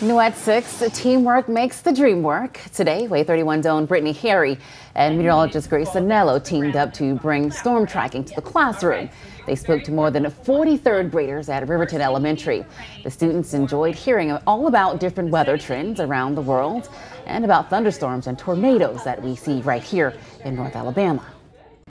New at 6, teamwork makes the dream work. Today, Wave 31's own Brittany Harry and meteorologist Grace Anello teamed up to bring storm tracking to the classroom. They spoke to more than 40 third graders at Riverton Elementary. The students enjoyed hearing all about different weather trends around the world and about thunderstorms and tornadoes that we see right here in North Alabama.